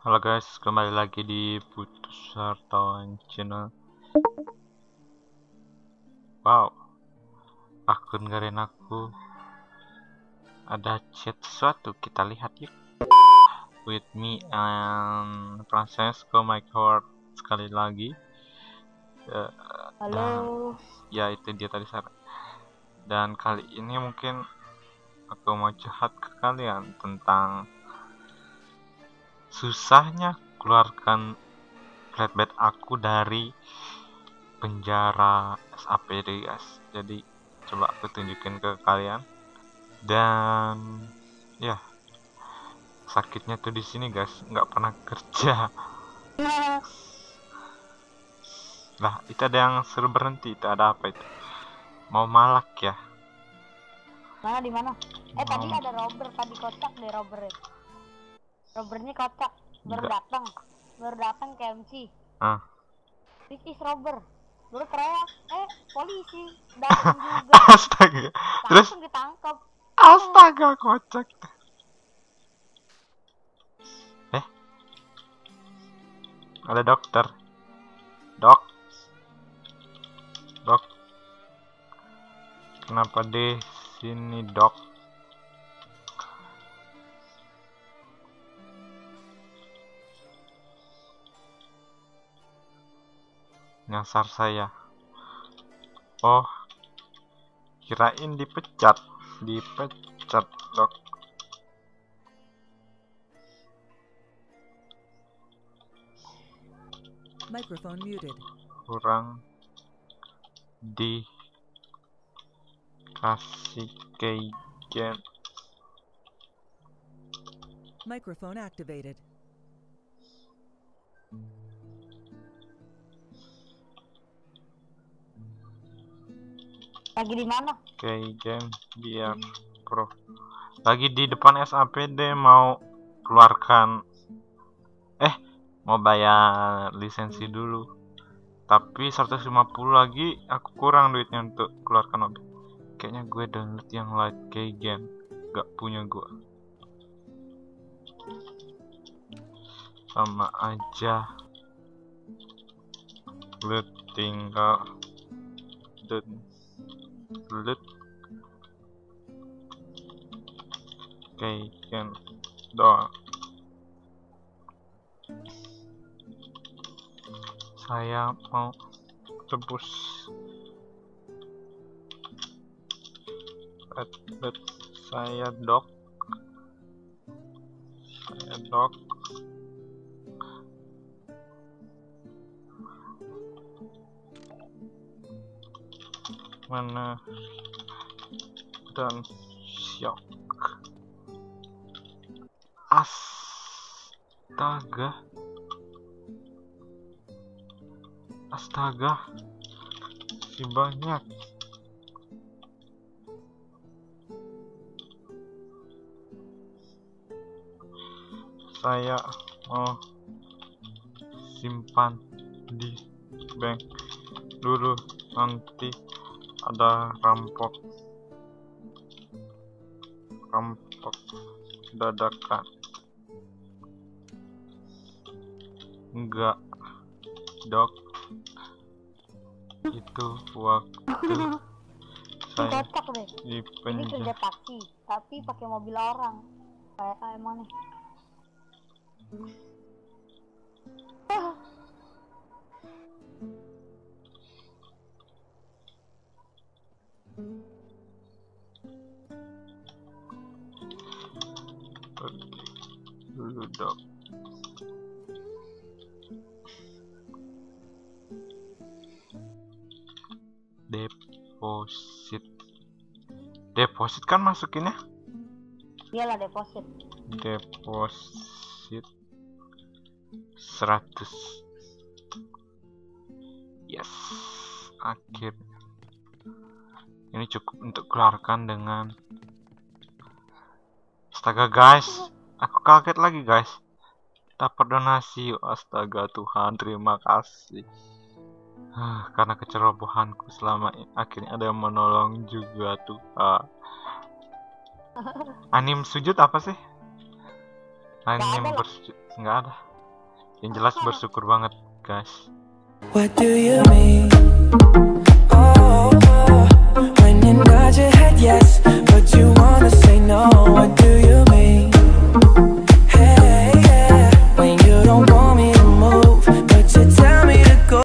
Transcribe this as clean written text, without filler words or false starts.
Halo guys, kembali lagi di Putus Hartawan Channel. Wow, akun Garen aku ada chat sesuatu, kita lihat yuk. With me and Francesco Michael sekali lagi. Halo. Ya itu dia tadi Sarah. Dan kali ini mungkin aku mau curhat ke kalian tentang susahnya keluarkan flatbed aku dari penjara SAPD guys. Jadi coba aku tunjukin ke kalian. Dan ya sakitnya tuh di sini guys, nggak pernah kerja. Lah itu ada yang suruh berhenti, itu ada apa itu? Mau malak ya? Mana di mana? Tadi ada Robert, tadi kocak deh Robert. Robertnya kocak, baru datang ke MC. This is Robert. Baru teriak, polisi datang juga. Astaga. Terus Langsung ditangkap. astaga kocak. Ada dokter. Dok. Kenapa di sini, Dok? Nyasar saya. Oh, kirain dipecat, Dok. Microphone muted. Kurang dikasih keijen. Microphone activated. Lagi di mana? Keijen biar pro. Lagi di depan SAPD mau keluarkan mau bayar lisensi dulu. Tapi 150 lagi aku kurang duitnya untuk keluarkan mobil. Kayaknya gue download yang light keijen. Gak punya gue. Sama aja. Lu tinggal download keijen doang. Saya mau tebus saya dok mana dan syok. Astaga si banyak. Saya mau simpan di bank dulu, nanti ada rampok dadakan. Enggak dok, itu waktu saya Kocak deh. di Ini kerja penjara. taksi, tapi pakai mobil orang. Kayak emang nih. Pergi dulu dok. Deposit kan masukinnya? Iyalah deposit. Deposit 100. Yes, akhirnya ini cukup untuk keluarkan dengan. Astaga guys, aku kaget lagi guys, dapat donasi. Astaga Tuhan, terima kasih. Karena kecerobohanku selama ini akhirnya ada yang menolong juga Tuhan. Anim sujud apa sih? Anim bersujud nggak ada. Yang jelas bersyukur banget, guys. What do you mean? Oh, when you nod your head yes,